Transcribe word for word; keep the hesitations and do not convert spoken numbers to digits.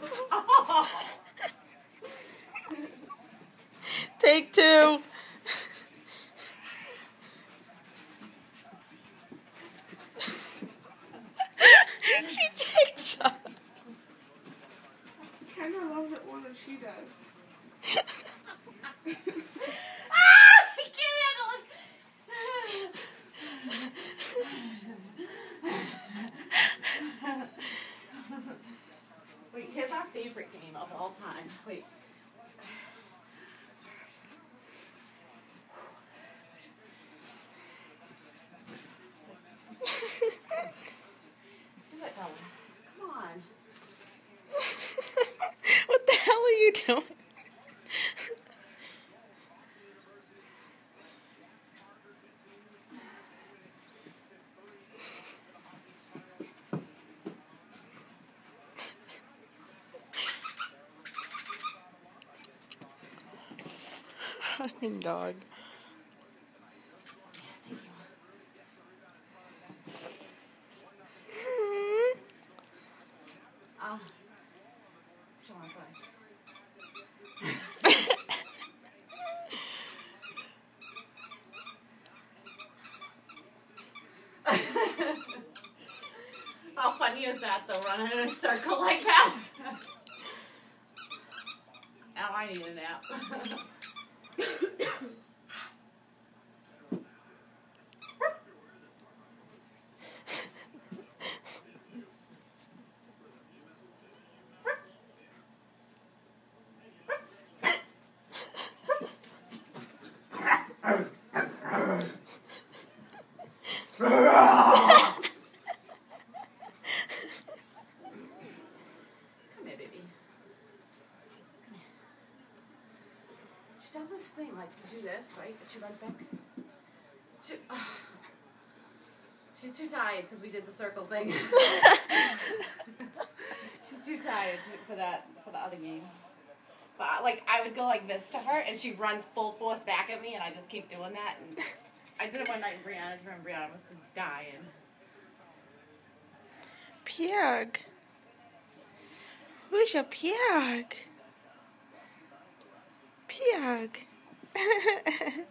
Take two. She takes up. Kendra loves it more than she does. Ah! I can't handle it. Wait, here's our favorite game of all time. Wait. Do it, Ella. Come on. What the hell are you doing? Fucking dog. Ah. Show on, go How funny is that, though, running in a circle like that? Now I need a nap. Come here, baby. She does this thing, like, you do this, right? She runs back. She, uh, she's too tired because we did the circle thing. She's too tired for that, for the other game. But, like, I would go like this to her, and she runs full force back at me, and I just keep doing that. And I did it one night in Brianna's room. Brianna was dying. Pug. Who's your pug? Pug.